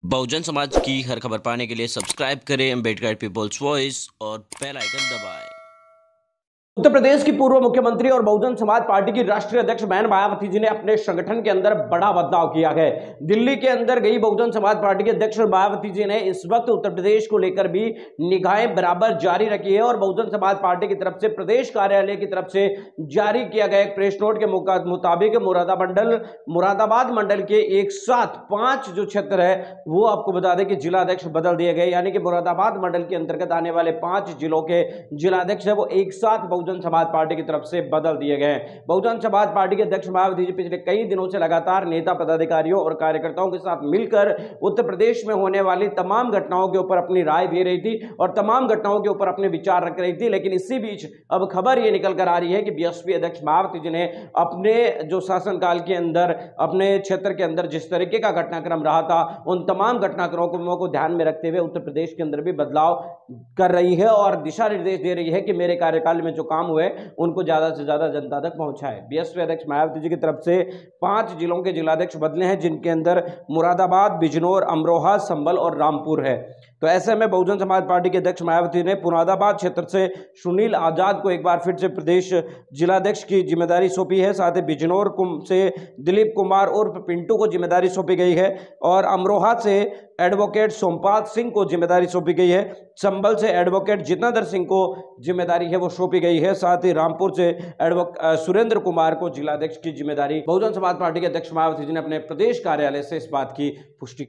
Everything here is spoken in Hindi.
बहुजन समाज की हर खबर पाने के लिए सब्सक्राइब करें अम्बेडकर पीपल्स वॉइस और बेल आइकन दबाएं। उत्तर प्रदेश की पूर्व मुख्यमंत्री और बहुजन समाज पार्टी की राष्ट्रीय अध्यक्ष बहन मायावती जी ने अपने संगठन के अंदर बड़ा बदलाव किया है। दिल्ली के अंदर गई बहुजन समाज पार्टी के अध्यक्ष मायावती जी ने इस वक्त उत्तर प्रदेश को लेकर भी निगाहें बराबर जारी रखी है और बहुजन समाज पार्टी की तरफ से प्रदेश कार्यालय की तरफ से जारी किया गया एक प्रेस नोट के मुताबिक मुरादाबाद मंडल के एक साथ 5 जो क्षेत्र है वो आपको बता दें कि जिलाध्यक्ष बदल दिए गए, यानी कि मुरादाबाद मंडल के अंतर्गत आने वाले 5 जिलों के जिलाध्यक्ष है वो एक साथ बहुजन समाज पार्टी की तरफ से बदल दिए गए हैं। बहुजन समाज पार्टी के अध्यक्ष मायावती जी पिछले कई दिनों से लगातार नेता पदाधिकारियों और कार्यकर्ताओं के साथ मिलकर उत्तर प्रदेश में होने वाली तमाम घटनाओं के ऊपर अपनी राय दे रही थी और तमाम घटनाओं के ऊपर अपने विचार रख रही थी। लेकिन इसी बीच अब खबर यह निकल कर आ रही है कि बीएसपी अध्यक्ष मायावती जी ने अपने जो शासनकाल के अंदर अपने क्षेत्र के अंदर जिस तरीके का घटनाक्रम रहा था उन तमाम घटनाक्रमों को ध्यान में रखते हुए उत्तर प्रदेश के अंदर भी बदलाव कर रही है और दिशा निर्देश दे रही है कि मेरे कार्यकाल में जो काम हुए उनको ज्यादा से ज्यादा जनता तक पहुंचाए। बीएसपी अध्यक्ष मायावती जी की तरफ से 5 जिलों के जिलाध्यक्ष बदले हैं, जिनके अंदर मुरादाबाद, बिजनौर, अमरोहा, संभल और रामपुर है। तो ऐसे में बहुजन समाज पार्टी के अध्यक्ष मायावती ने मुरादाबाद क्षेत्र से सुनील आजाद को एक बार फिर से प्रदेश जिलाध्यक्ष की जिम्मेदारी सौंपी है। साथ ही बिजनौर से दिलीप कुमार उर्फ पिंटू को जिम्मेदारी सौंपी गई है और अमरोहा से एडवोकेट सोमपाल सिंह को जिम्मेदारी सौंपी गई है। संभल से एडवोकेट जितेंद्र सिंह को जिम्मेदारी है वो सौंपी गई है। साथ ही रामपुर से सुरेंद्र कुमार को जिलाध्यक्ष की जिम्मेदारी बहुजन समाज पार्टी के अध्यक्ष मायावती जी ने अपने प्रदेश कार्यालय से इस बात की पुष्टि